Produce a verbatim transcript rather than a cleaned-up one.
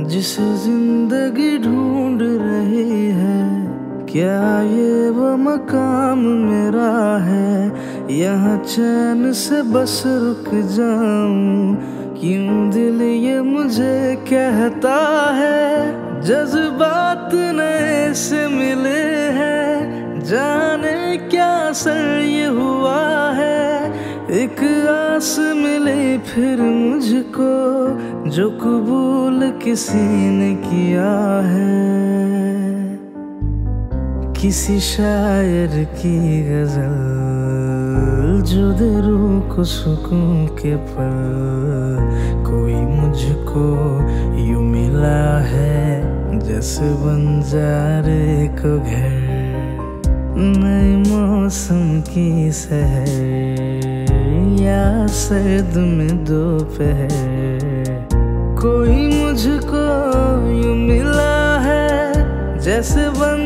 जिसे जिंदगी ढूंढ रही है, क्या ये वो मकाम मेरा है? यहाँ चैन से बस रुक जाऊं, क्यों दिल ये मुझे कहता है। जज्बात नए से मिले हैं, जाने क्या सर ये हुआ है। एक आस मिली फिर मुझको, जो कबूल किसी ने किया है। किसी शायर की गजल जो दे रूह को सुकून के पल, कोई मुझको यूं मिला है जैसे बंजारे को घर। नए मौसम की सहर या सर्द में दोपहर, कोई मुझको यूं मिला है जैसे बंजारे